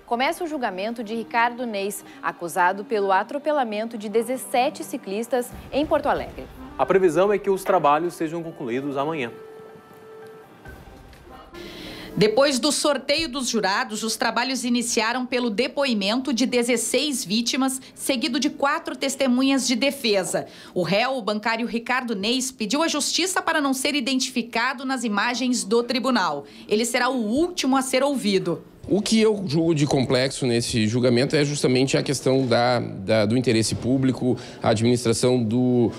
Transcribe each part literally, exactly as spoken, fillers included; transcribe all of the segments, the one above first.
começa o julgamento de Ricardo Neis, acusado pelo atropelamento de dezessete ciclistas em Porto Alegre. A previsão é que os trabalhos sejam concluídos amanhã. Depois do sorteio dos jurados, os trabalhos iniciaram pelo depoimento de dezesseis vítimas, seguido de quatro testemunhas de defesa. O réu, o bancário Ricardo Neis, pediu à justiça para não ser identificado nas imagens do tribunal. Ele será o último a ser ouvido. O que eu julgo de complexo nesse julgamento é justamente a questão da, da, do interesse público, a administração do, uh,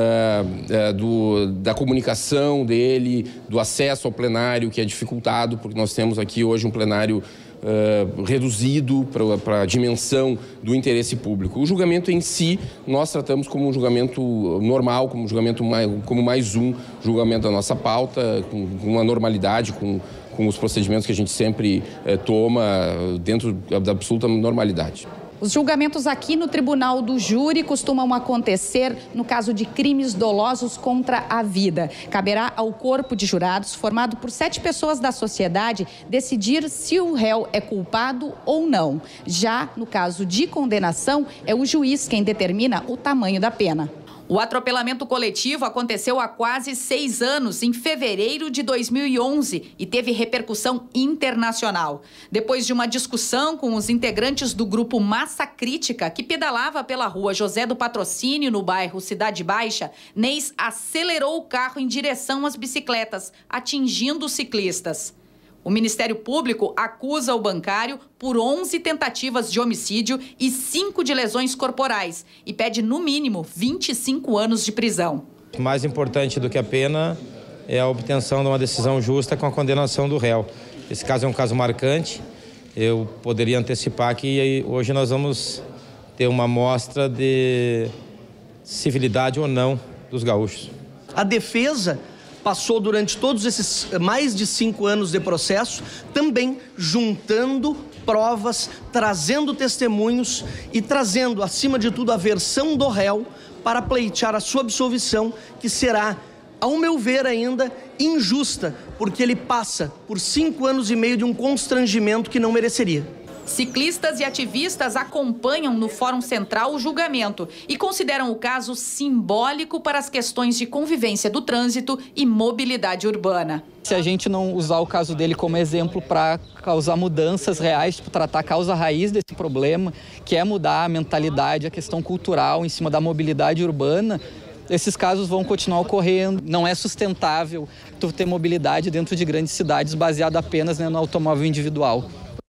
uh, do, da comunicação dele, do acesso ao plenário, que é dificultado, porque nós temos aqui hoje um plenário uh, reduzido para a dimensão do interesse público. O julgamento em si, nós tratamos como um julgamento normal, como um julgamento mais, como mais um julgamento da nossa pauta, com, com uma normalidade, com com os procedimentos que a gente sempre eh, toma dentro da absoluta normalidade. Os julgamentos aqui no Tribunal do Júri costumam acontecer no caso de crimes dolosos contra a vida. Caberá ao corpo de jurados, formado por sete pessoas da sociedade, decidir se o réu é culpado ou não. Já no caso de condenação, é o juiz quem determina o tamanho da pena. O atropelamento coletivo aconteceu há quase seis anos, em fevereiro de dois mil e onze, e teve repercussão internacional. Depois de uma discussão com os integrantes do grupo Massa Crítica, que pedalava pela rua José do Patrocínio, no bairro Cidade Baixa, Neis acelerou o carro em direção às bicicletas, atingindo os ciclistas. O Ministério Público acusa o bancário por onze tentativas de homicídio e cinco de lesões corporais e pede, no mínimo, vinte e cinco anos de prisão. Mais importante do que a pena é a obtenção de uma decisão justa com a condenação do réu. Esse caso é um caso marcante. Eu poderia antecipar que hoje nós vamos ter uma amostra de civilidade ou não dos gaúchos. A defesa passou durante todos esses mais de cinco anos de processo também juntando provas, trazendo testemunhos e trazendo, acima de tudo, a versão do réu para pleitear a sua absolvição, que será, ao meu ver ainda, injusta, porque ele passa por cinco anos e meio de um constrangimento que não mereceria. Ciclistas e ativistas acompanham no Fórum Central o julgamento e consideram o caso simbólico para as questões de convivência do trânsito e mobilidade urbana. Se a gente não usar o caso dele como exemplo para causar mudanças reais, tipo, tratar a causa raiz desse problema, que é mudar a mentalidade, a questão cultural em cima da mobilidade urbana, esses casos vão continuar ocorrendo. Não é sustentável tu ter mobilidade dentro de grandes cidades baseada apenas, né, no automóvel individual.